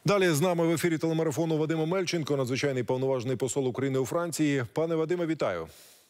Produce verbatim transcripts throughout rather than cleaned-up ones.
Далі з нами в ефірі телемарафону Вадим Омельченко, надзвичайний повноважний посол України у Франції. Пане Вадиме, вітаю.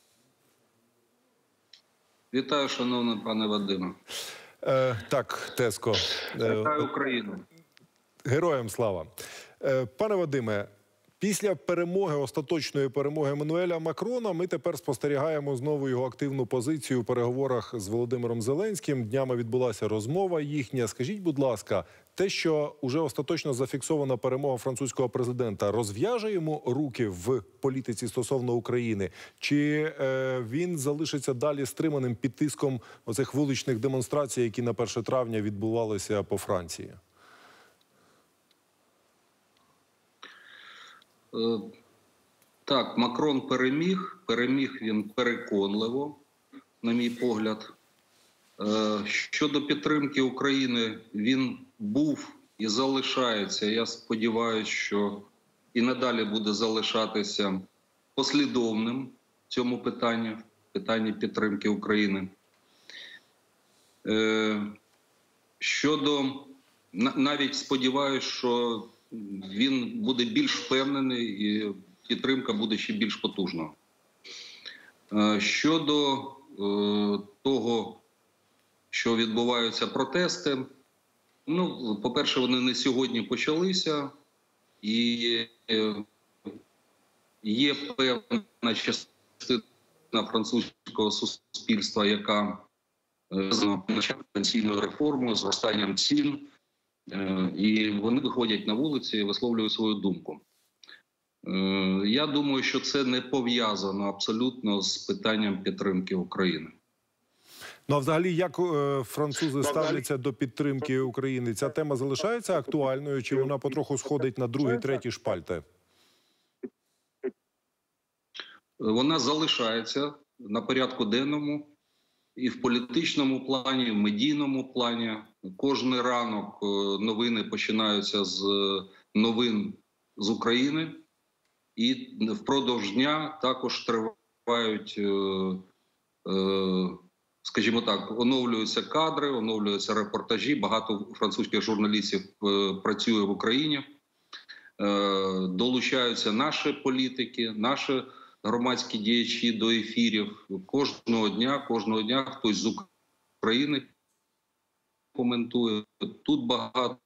Вітаю, шановний пане Вадиме. Е, так, Теско. Вітаю Україну. Героям слава. Е, пане Вадиме, після перемоги, остаточної перемоги Еммануеля Макрона, ми тепер спостерігаємо знову його активну позицію у переговорах з Володимиром Зеленським. Днями відбулася розмова їхня. Скажіть, будь ласка, те, що уже остаточно зафіксована перемога французького президента, розв'яже йому руки в політиці стосовно України? Чи е, він залишиться далі стриманим під тиском оцих вуличних демонстрацій, які на перше травня відбувалися по Франції? Так, Макрон переміг. Переміг він переконливо, на мій погляд. Щодо підтримки України, він був і залишається, я сподіваюся, що і надалі буде залишатися послідовним в цьому питанні, в питанні підтримки України. Щодо, навіть сподіваюся, що він буде більш впевнений і підтримка буде ще більш потужна. Щодо того, що відбуваються протести, ну, по-перше, вони не сьогодні почалися, і є певна частина французького суспільства, яка почала пенсійну реформу, зростанням цін, і вони виходять на вулиці і висловлюють свою думку. Я думаю, що це не пов'язано абсолютно з питанням підтримки України. Ну, а взагалі, як е, французи ставляться до підтримки України? Ця тема залишається актуальною, чи вона потроху сходить на другі, треті шпальти? Вона залишається на порядку денному і в політичному плані, і в медійному плані. Кожний ранок новини починаються з новин з України. І впродовж дня також тривають, е, е, скажімо так, оновлюються кадри, оновлюються репортажі. Багато французьких журналістів е, працює в Україні. Е, долучаються наші політики, наші громадські діячі до ефірів. Кожного дня, кожного дня хтось з України коментує. Тут багато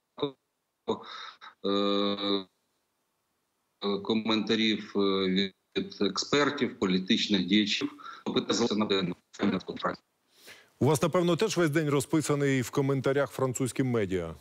е, коментарів від експертів, політичних діячів. У вас, напевно, теж весь день розписаний в коментарях французьким медіа?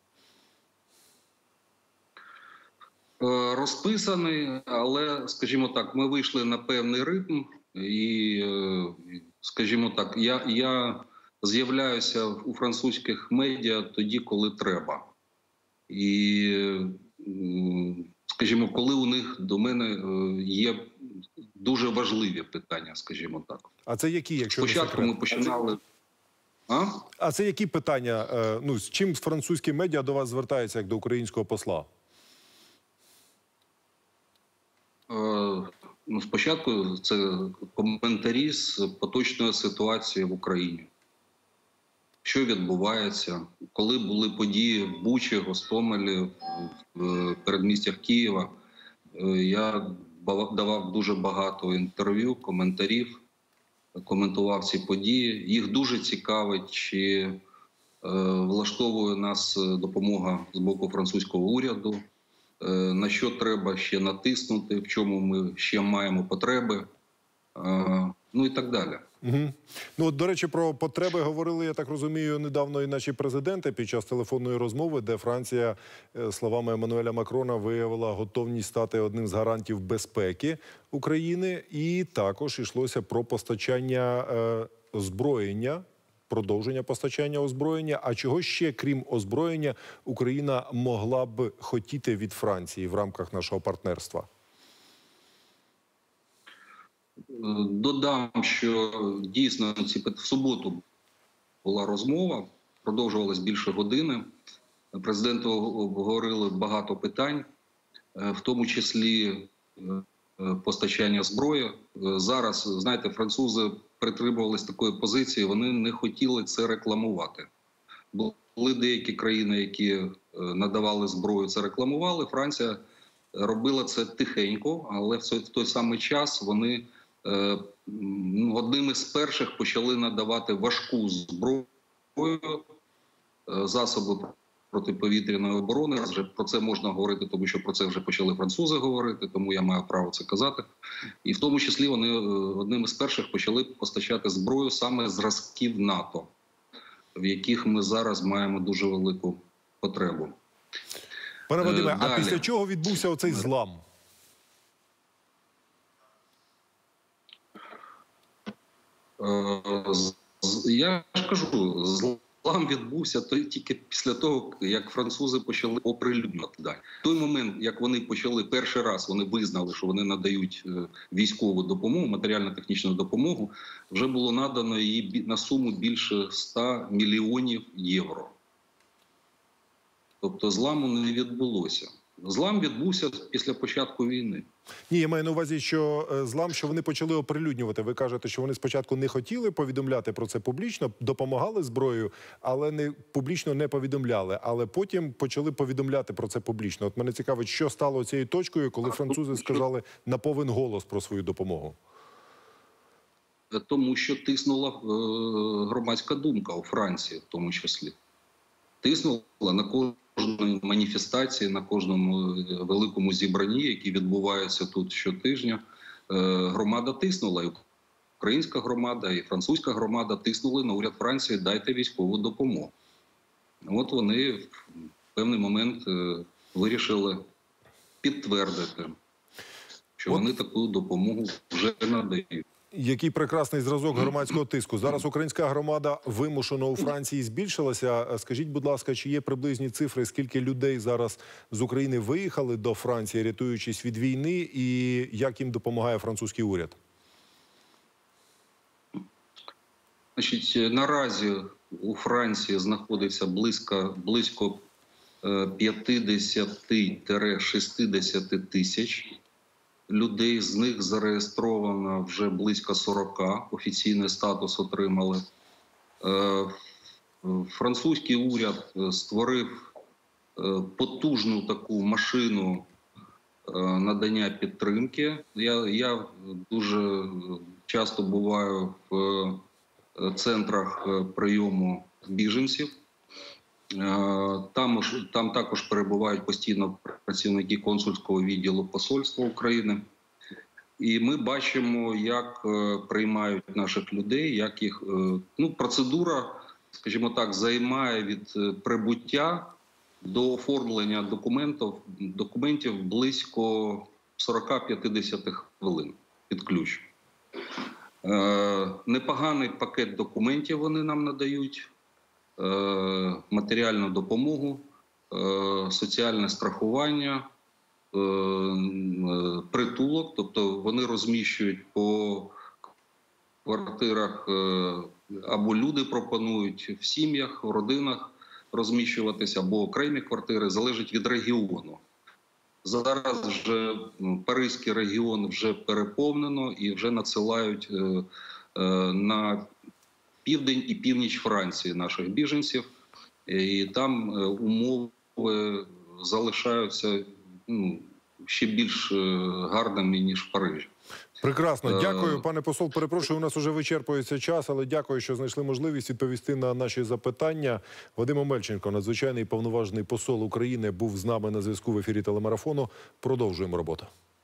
Розписаний, але, скажімо так, ми вийшли на певний ритм. І, скажімо так, я, я з'являюся у французьких медіа тоді, коли треба. І, скажімо, коли у них до мене є дуже важливі питання, скажімо так. А це які, якщо спочатку ми починали... А? А це які питання? Ну, з чим французькі медіа до вас звертаються, як до українського посла? Е, ну, спочатку це коментарі з поточної ситуації в Україні. Що відбувається, коли були події в Бучі, Гостомелі, в передмістях Києва. Я давав дуже багато інтерв'ю, коментарів, коментував ці події. Їх дуже цікавить, чи влаштовує нас допомога з боку французького уряду, на що треба ще натиснути, в чому ми ще маємо потреби, ну і так далі. Угу. Ну, от, до речі, про потреби говорили, я так розумію, недавно і наші президенти під час телефонної розмови, де Франція, словами Еммануеля Макрона, виявила готовність стати одним з гарантів безпеки України. І також йшлося про постачання е, озброєння, продовження постачання озброєння. А чого ще, крім озброєння, Україна могла б хотіти від Франції в рамках нашого партнерства? Додам, що дійсно в суботу була розмова, продовжувалась більше години. Президенти обговорили багато питань, в тому числі постачання зброї. Зараз, знаєте, французи притримувалися такої позиції, вони не хотіли це рекламувати. Було коли деякі країни, які надавали зброю, це рекламували, Франція робила це тихенько, але в той самий час вони одними з перших почали надавати важку зброю, засоби протиповітряної оборони. Вже про це можна говорити, тому що про це вже почали французи говорити, тому я маю право це казати. І в тому числі вони одними з перших почали постачати зброю саме зразків НАТО, в яких ми зараз маємо дуже велику потребу. Пане Вадиме, а після чого відбувся оцей злам? Я ж кажу, злам відбувся тільки після того, як французи почали оприлюднювати. В той момент, як вони почали перший раз, вони визнали, що вони надають військову допомогу, матеріально-технічну допомогу, вже було надано її на суму більше ста мільйонів євро. Тобто зламу не відбулося. Злам відбувся після початку війни. Ні, я маю на увазі, що злам, що вони почали оприлюднювати. Ви кажете, що вони спочатку не хотіли повідомляти про це публічно, допомагали зброєю, але не публічно не повідомляли. Але потім почали повідомляти про це публічно. От мене цікавить, що стало цією точкою, коли французи сказали на повен голос про свою допомогу? Тому що тиснула громадська думка у Франції, в тому числі. Тиснула на кожній маніфестації, на кожному великому зібранні, які відбуваються тут щотижня. Громада тиснула, і українська громада, і французька громада тиснули на уряд Франції: дайте військову допомогу. От вони в певний момент вирішили підтвердити, що вони таку допомогу вже надають. Який прекрасний зразок громадського тиску. Зараз українська громада вимушено у Франції збільшилася. Скажіть, будь ласка, чи є приблизні цифри, скільки людей зараз з України виїхали до Франції, рятуючись від війни, і як їм допомагає французький уряд? Значить, наразі у Франції знаходиться близько, близько п'ятдесят-шістдесят тисяч людей, з них зареєстровано вже близько сорока, офіційний статус отримали. Французький уряд створив потужну таку машину надання підтримки. Я, я дуже часто буваю в центрах прийому біженців. Там, там також перебувають постійно працівники консульського відділу посольства України. І ми бачимо, як приймають наших людей, як їх... Ну, процедура, скажімо так, займає від прибуття до оформлення документів, документів близько сорок-п'ятдесят хвилин під ключ. Непоганий пакет документів вони нам надають. Матеріальну допомогу, соціальне страхування, притулок. Тобто вони розміщують по квартирах, або люди пропонують в сім'ях, в родинах розміщуватися, або окремі квартири, залежить від регіону. Зараз вже Паризький регіон вже переповнено і вже надсилають на південь і північ Франції наших біженців, і там умови залишаються, ну, ще більш гарними, ніж в Парижі. Прекрасно. Дякую, пане посол. Перепрошую, у нас вже вичерпується час, але дякую, що знайшли можливість відповісти на наші запитання. Вадим Омельченко, надзвичайний повноважений посол України, був з нами на зв'язку в ефірі телемарафону. Продовжуємо роботу.